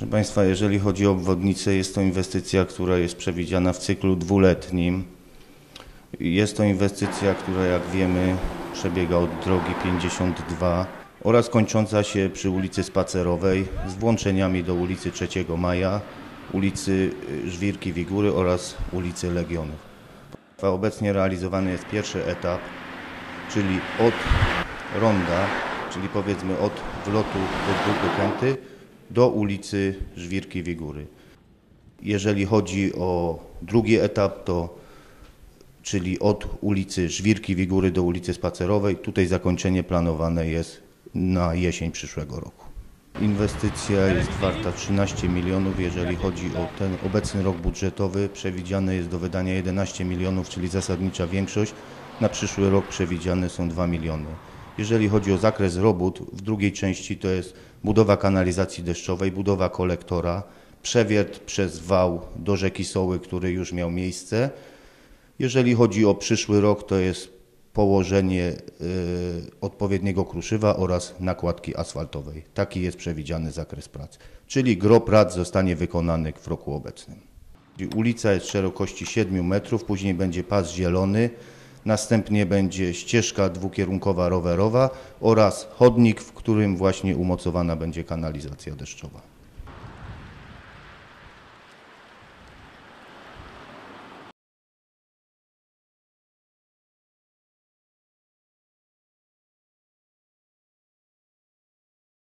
Proszę Państwa, jeżeli chodzi o obwodnicę, jest to inwestycja, która jest przewidziana w cyklu dwuletnim. Jest to inwestycja, która, jak wiemy, przebiega od drogi 52 oraz kończąca się przy ulicy Spacerowej z włączeniami do ulicy 3 Maja, ulicy Żwirki Wigury oraz ulicy Legionów. Obecnie realizowany jest pierwszy etap, czyli od ronda, czyli powiedzmy od wlotu do Dróg Kęty do ulicy Żwirki Wigury. Jeżeli chodzi o drugi etap, czyli od ulicy Żwirki Wigury do ulicy Spacerowej, tutaj zakończenie planowane jest na jesień przyszłego roku. Inwestycja jest warta 13 milionów. Jeżeli chodzi o ten obecny rok budżetowy, przewidziane jest do wydania 11 milionów, czyli zasadnicza większość. Na przyszły rok przewidziane są 2 miliony. Jeżeli chodzi o zakres robót, w drugiej części to jest budowa kanalizacji deszczowej, budowa kolektora, przewiert przez wał do rzeki Soły, który już miał miejsce. Jeżeli chodzi o przyszły rok, to jest położenie odpowiedniego kruszywa oraz nakładki asfaltowej. Taki jest przewidziany zakres prac, czyli gros prac zostanie wykonany w roku obecnym. Ulica jest szerokości 7 metrów, później będzie pas zielony, następnie będzie ścieżka dwukierunkowa rowerowa oraz chodnik, w którym właśnie umocowana będzie kanalizacja deszczowa.